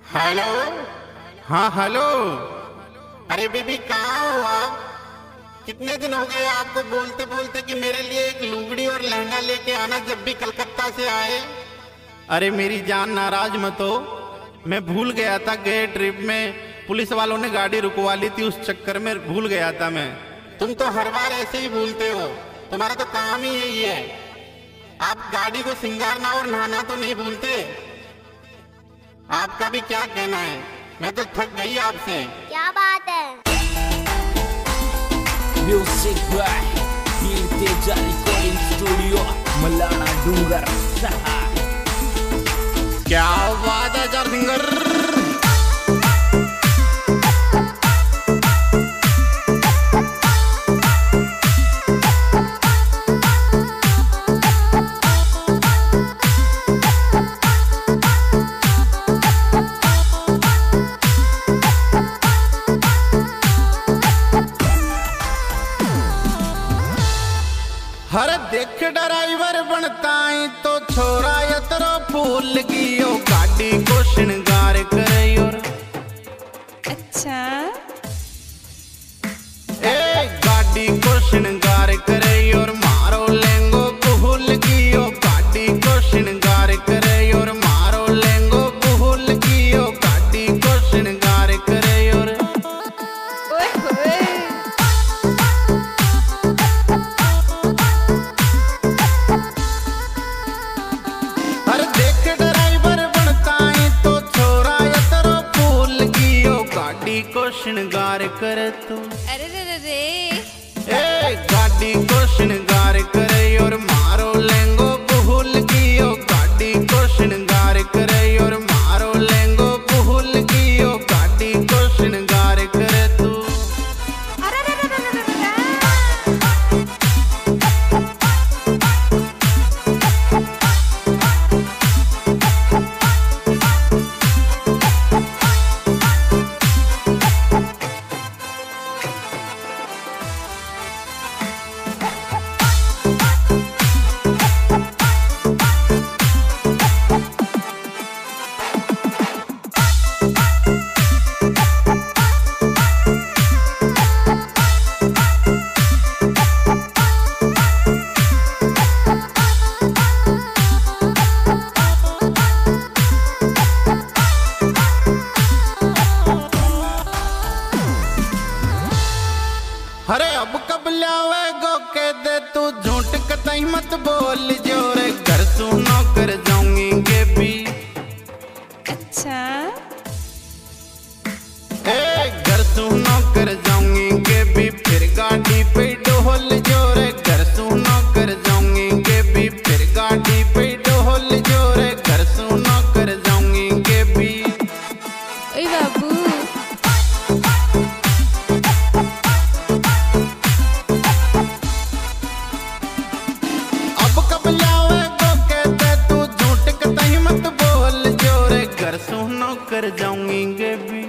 Hello. हाँ hello. अरे baby कहाँ हो आप? कितने दिन हो गए आपको बोलते बोलते कि मेरे लिए एक लुगड़ी और लहंगा लेके आना जब भी कलकत्ता से आए। अरे मेरी जान नाराज मत हो, मैं भूल गया था, गए ट्रिप में पुलिस वालों ने गाड़ी रुकवा ली थी, उस चक्कर में भूल गया था मैं। तुम तो हर बार ऐसे ही भूलते हो, तुम्हारा तो काम ही यही है। आप गाड़ी को सिंगारना और नहाना तो नहीं भूलते। आपका भी क्या कहना है, मैं तो थक गई आपसे। क्या बात है। Music by Teja recording studio Malana Dungar. क्या बात है जर्सिंगर। हर देख ड्राइवर बनता है तो छोरा यतरो फूल की ओ गाड़ी को श्रृंगार करे और अच्छा ए गाड़ी को श्रृंगार करे और मारो लेंगो फूल की ओ गाड़ी को श्रृंगार करे और मारो लेंगो फूल की ओ गाड़ी को श्रृंगार करे और ओए होए। हर देख ड्राइवर बनता है तो छोरा यतरो फूल की ओ गाड़ी को श्रृंगार करे तो अरे रे रे ए गाड़ी को श्रृंगार करे और मारो लेंगो फूल की ओ गाड़ी को श्रृंगार करे और मारो लेंगो फूल की ओ गाड़ी को श्रृंगार करे तू। अरे रे रे रे रे रे। अरे अब कब लावे गो के दे तू झूठ कतई मत बोल जोरे घर सुनो कर जाऊंगी के भी। अच्छा ए घर सुनो कर जाऊंगी के भी फिर गाड़ी पे डोल जोरे घर सुनो कर जाऊंगी के भी फिर गाड़ी पे डोल जोरे घर सुनो कर जाऊंगी के भी। ओए बाबू अब कब लावे गो के दे तू झूठ कतई मत बोल जोरे घर सुनो कर जाऊंगी के भी।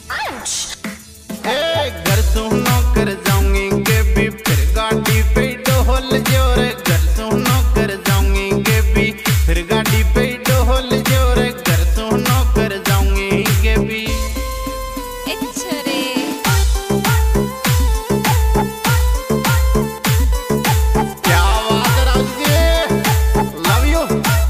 ए घर सुनो कर जाऊंगी के भी फिर गाड़ी पे डोल जोरे घर सुनो कर जाऊंगी के भी फिर गाड़ी पे डोल जोरे घर सुनो कर जाऊंगी के भी। अच्छा रे। क्या बात है राज जी, लव यू।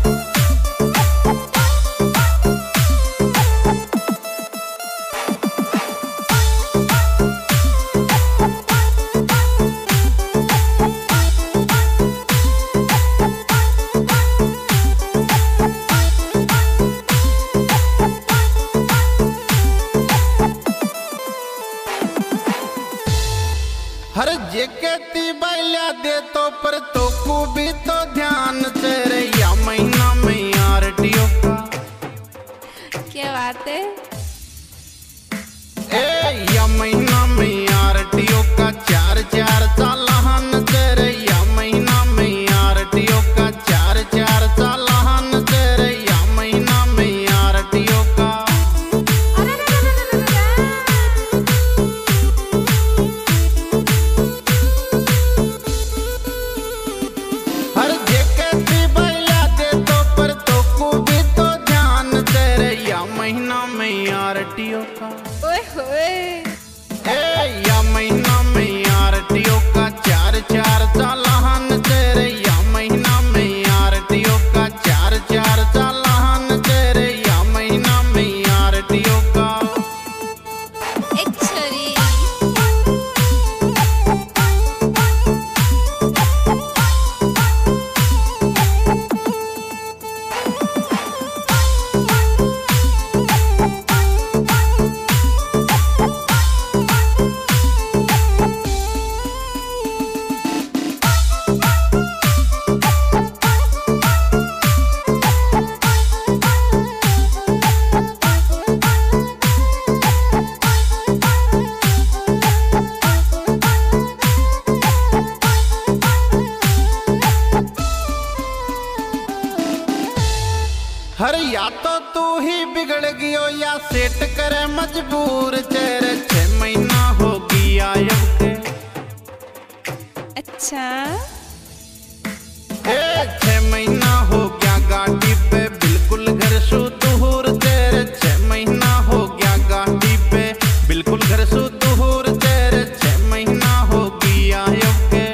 हर जेकेती बैल्या दे तो पर तो को भी तो ध्यान तेरे या महीना में आरटीओ का। क्या बात है। ए या महीना में आरटीओ का चार चार चालान तेरे या महीना में आरटीओ का चार चार चालान तेरे या महीना में आरटीओ का। अरे रे रे रे रे रे। हर जेकेती बैल्या दे तो पर तो को भी तो ध्यान तेरे या या महीना में आरटीओ का, ओए होए या महीना में आरटीओ का 4-4 चालान तेरे, या महीना में आरटीओ का 4-4 चालान तेरे, या महीना में आरटीओ का। एक छरी हर या तो तू ही बिगड़ गियो या सेट करे मजबूर तेरे, 6 महीना हो गया अब के। अच्छा 6 महीना हो गया गाड़ी पे बिल्कुल घर से दूर तेरे, 6 महीना हो गया गाड़ी पे बिल्कुल घर से दूर तेरे, 6 महीना हो गया अब के।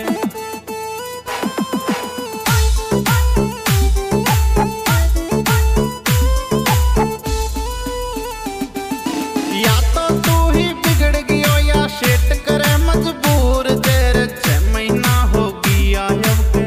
या तो तू ही बिगड़ गियो या सेट करे मजबूर तेरे, 6 महीना हो गया अब के।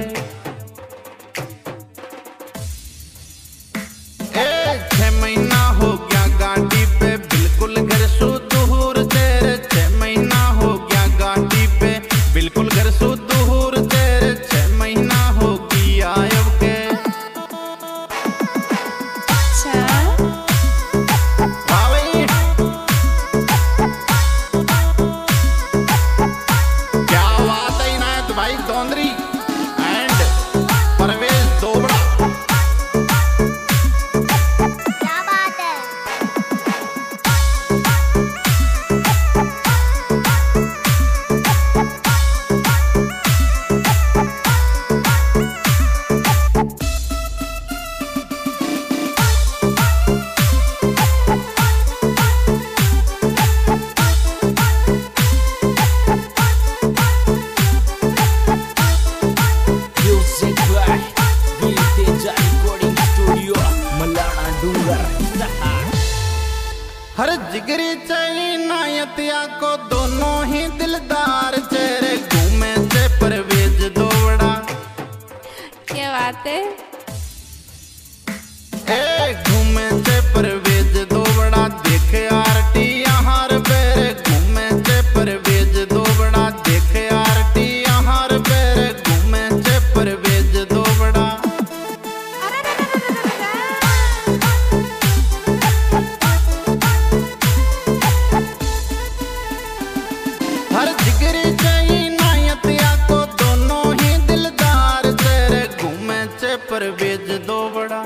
6 महीना हो गया गाड़ी पे बिल्कुल घर से दूर तेरे, 6 महीना हो गया गाड़ी पे बिल्कुल घर से दूर तेरे, 6 महीना हो गया अब के। अच्छा वाह भाई, क्या बात है इनायत भाई दौंदरी एंड परवेज दोबड़ा। क्या बात है। Music by Bill Teja Recording Studio, Malana Dungar. हर जिगरी चाहिए नायतिया को दोनों ही दिलदार चेहरे, घूमे से परवेज दोबड़ा। क्या बात है। घूमे से परवेज दोबड़ा देख आरटी यहाँ बेरे, घूमे से परवेज दोबड़ा देख आरटी यहाँ बेरे, घूमे से परवेज दोबड़ा। हर जिगरी चाहिए नायतिया को दोनों ही दिलदार तेरे, घूमे से परवेज दोबड़ा।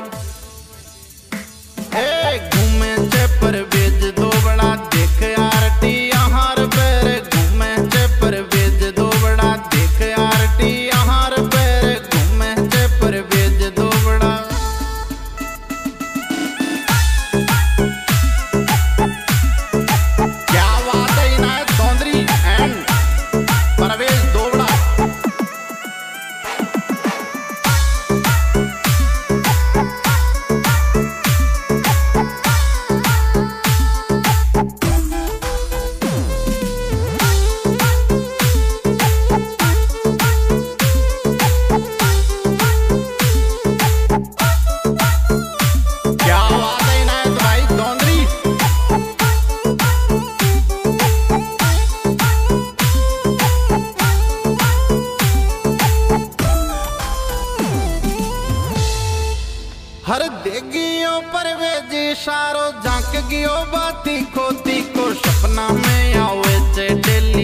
घूमे से परवेज दोबड़ा देख आरटी यहाँ बेरे, घूमे से परवेज दोबड़ा देख आरटी यहाँ बेरे, घूमे से परवेज दोबड़ा। क्या बात है इनायत दौंदरी एंड परवेज दोबड़ा। क्या बात है इनायत भाई दौंदरी। हर देगियो परवेज इशारो झांक गियो बाती खोती को, सपना में आवे चे डेली।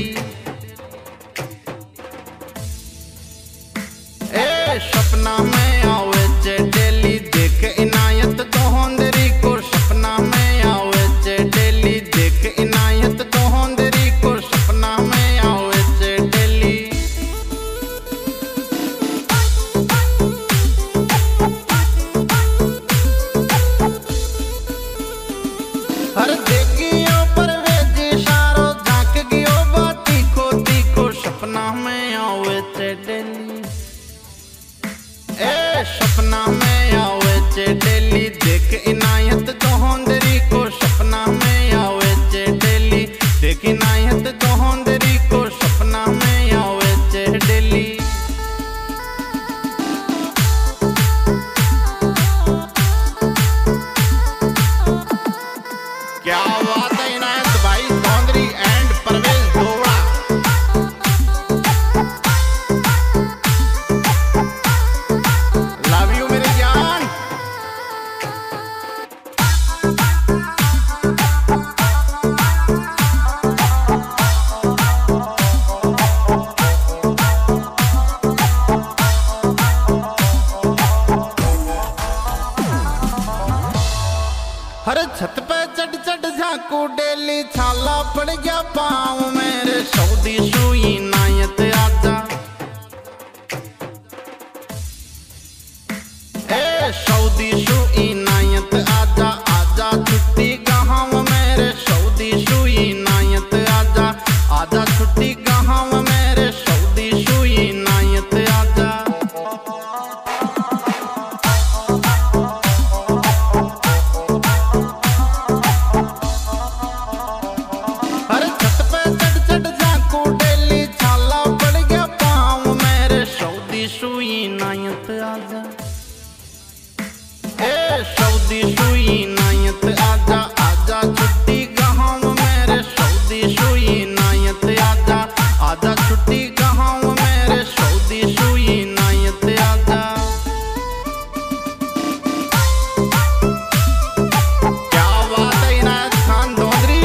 सपना में आवे चे डेली देख इनायत दोहंदरी को, सपना में आवे चे डेली देख इनायत दोहंदरी को, सपना में आवे चे डेली। क्या बात है इनायत भाई Chaudhary and Parvez Dowra. Love you मेरी जान। हर छत पे चढ़ चढ़ झाकू डेली छाला पड़ गया पाँव मेरे सऊदी सुई नायत आजा। ए सऊदी सुई नायत आजा आजा छुट्टी गाँव मेरे सऊदी सुई नायत आजा आजा छुट्टी गाँव मेरे सऊदी सुई नायत आजा। सुई नायत आजा ए सऊदी सुई नायत आजा आजा छुट्टी गाँव मेरे सऊदी सुई नायत आजा आजा छुट्टी गाँव मेरे सऊदी सुई नायत आजा। क्या बात है Inayat Khan Chaudhary.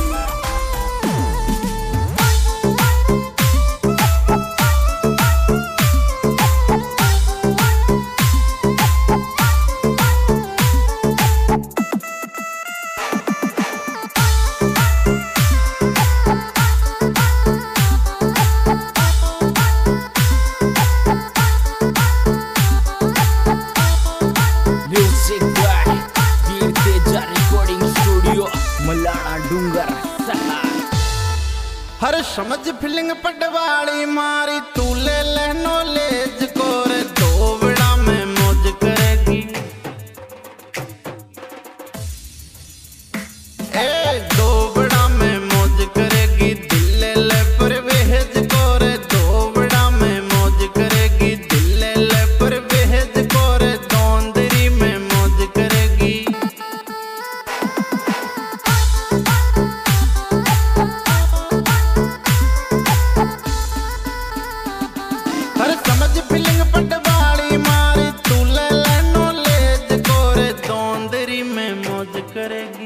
Music by Veer Teja recording studio Malana Dungar. हर समझ फीलिंग पटवाड़ी मारी तू ले लेनो लेज कोर दोवड़ा में मौज करेगी। ए दोवड़ा में मौज करेगी दिल ले परवेज कोर दोवड़ा में मौज करेगी दिल ले परवेज कोर दौंदरी में मौज करेगी। हर समझ फीलिंग पटवाड़ी मारी तू ले लेनो लेज कोरे दौंदरी में मौज करेगी।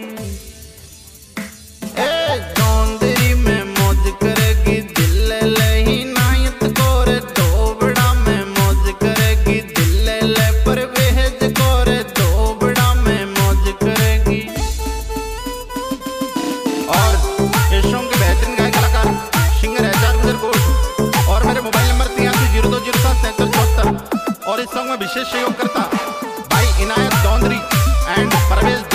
ए दौंदरी में मौज करेगी दिल ले ही नायत कोरे दोवड़ा में मौज करेगी दिल ले परवेज कोरे दोवड़ा में मौज करेगी। और इस सॉन्ग के बेहतरीन गायक कलाकार सिंगर एजाज गुजरकोट और मेरे मोबाइल नंबर 8302077374 और इस सॉन्ग में विशेष सहयोग करता भाई इनायत चौधरी एंड परवेज